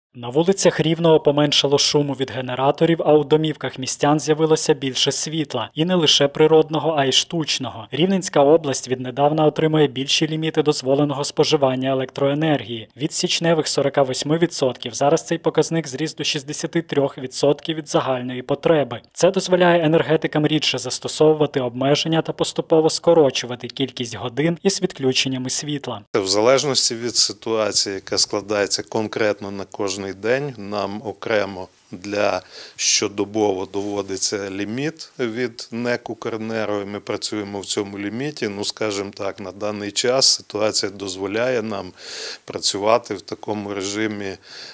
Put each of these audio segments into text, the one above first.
На вулицях Рівного поменшало шуму від генераторів, а у домівках містян з'явилося більше світла. І не лише природного, а й штучного. Рівненська область віднедавна отримує більші ліміти дозволеного споживання електроенергії. Від січневих 48% зараз цей показник зріс до 63% від загальної потреби. Це дозволяє енергетикам рідше застосовувати обмеження та поступово скорочувати кількість годин із відключеннями світла. В залежності від ситуації, яка складається конкретно на кожний день, нам окремо для щодобово доводиться ліміт від НЕК «Укренерго», і ми працюємо в цьому ліміті. Скажімо так, на даний час ситуація дозволяє нам працювати в такому режимі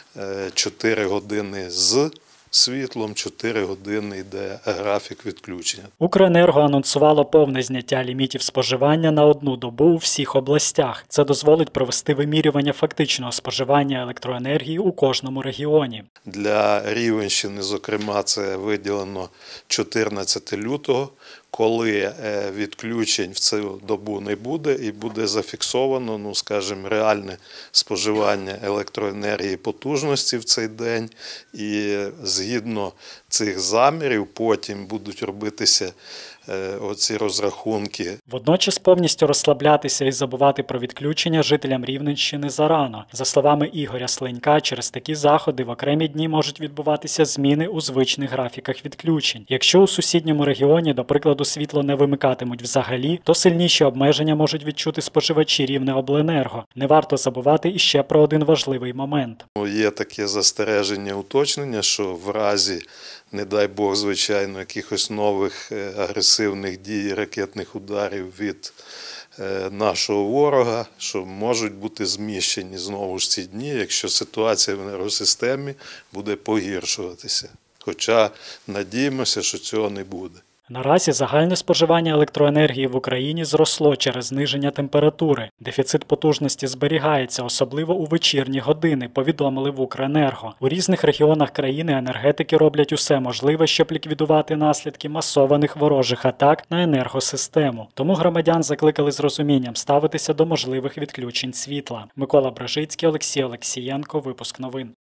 4 години з світлом, 4 години йде графік відключення. «Укренерго» анонсувало повне зняття лімітів споживання на одну добу у всіх областях. Це дозволить провести вимірювання фактичного споживання електроенергії у кожному регіоні. Для Рівненщини, зокрема, це виділено 14 лютого, коли відключень в цю добу не буде і буде зафіксовано, скажімо, реальне споживання електроенергії потужності в цей день. І згідно цих замірів потім будуть робитися оці розрахунки. Водночас повністю розслаблятися і забувати про відключення жителям Рівненщини зарано. За словами Ігоря Сленька, через такі заходи в окремі дні можуть відбуватися зміни у звичних графіках відключень. Якщо у сусідньому регіоні, до прикладу, світло не вимикатимуть взагалі, то сильніші обмеження можуть відчути споживачі Рівнеобленерго. Не варто забувати іще про один важливий момент. Є таке застереження, уточнення, що в разі, не дай Бог, звичайно, якихось нових агресивних дій, ракетних ударів від нашого ворога, що можуть бути зміщені знову ж ці дні, якщо ситуація в енергосистемі буде погіршуватися. Хоча надіємося, що цього не буде. Наразі загальне споживання електроенергії в Україні зросло через зниження температури. Дефіцит потужності зберігається, особливо у вечірні години, повідомили в «Укренерго». У різних регіонах країни енергетики роблять усе можливе, щоб ліквідувати наслідки масованих ворожих атак на енергосистему. Тому громадян закликали з розумінням ставитися до можливих відключень світла. Микола Бражицький, Олексій Олексієнко, випуск новин.